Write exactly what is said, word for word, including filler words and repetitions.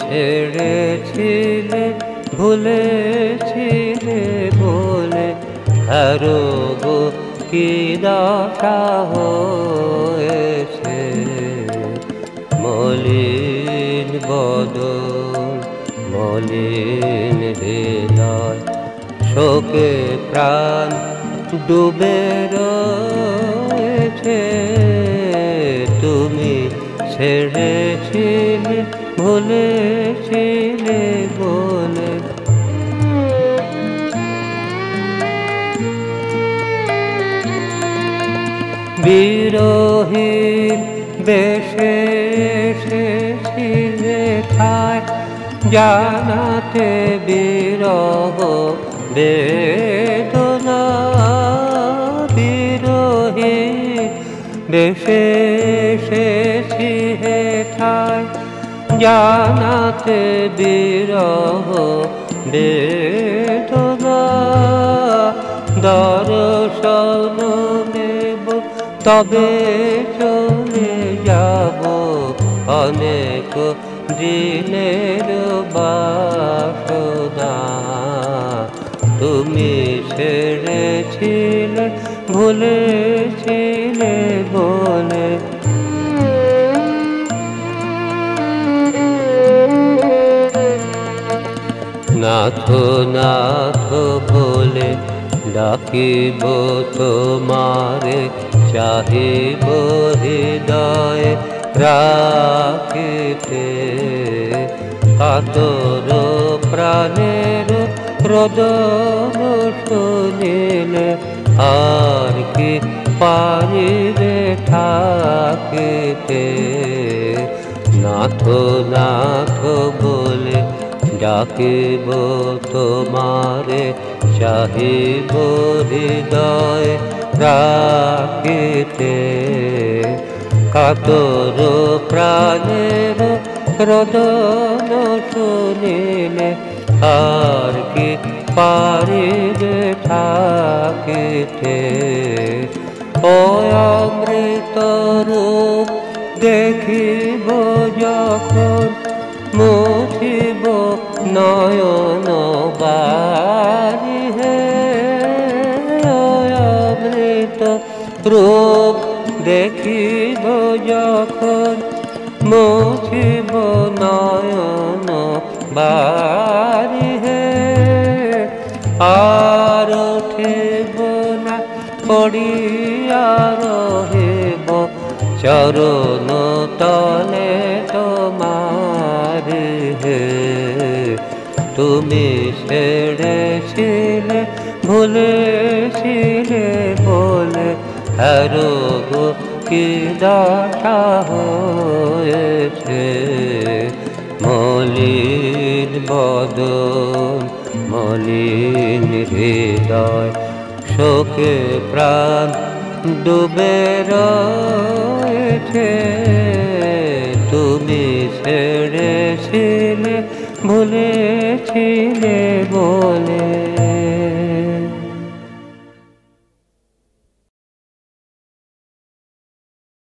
ছেড়েছিলে ভুলেছিলে বলে আরো গো কি দশা হয়েছে। মলিন বদন মলিন হৃদয় শোকে প্রাণ ডুবে রয়েছে। তুমি ছেড়েছিলে ভুলেছিলে বলে বিরহীর বেশে এসেছিলে ঠায় জানাতে বিরহ বেদনা। বিরহীর বেশে এসেছি হে ঠায় জানাতে বিরহ বেদনা। দর্শন নেব তবে চলে যাব অনেক দিনের বাসনা। তুমি ছেড়েছিলে ভুলেছিলে বলে নাথ নাথ বলে ডাকিব তোমারে চাহিব হৃদয়ে রাখিতে। কাতর প্রাণের রোদন শুনিলে আর কি পারিবে থাকিতে। নাথ নাথ বলে ডাকিব তোমারে চাহিব হৃদয় রাখিতে। কাতর প্রাণের রোদন শুনিলে আর কি পারিবে থাকিতে। ও অমৃত রূপ দেখিব যখন মুছিব নয়ন বারি হে। অমৃত রূপ দেখিব যখন মুছিব নয়ন বারি হে। আর উঠিব না পড়িয়া রহিব চরণ তলে তোমার হে। তুমি ছেড়েছিলে ভুলেছিলে বলে আরো গো কি দশা হয়েছে। মলিন বদন মলিন হৃদয় শোকে প্রাণ ডুবে রয়েছে। তুমি ছেড়েছিলে ভুলেছিলে বলে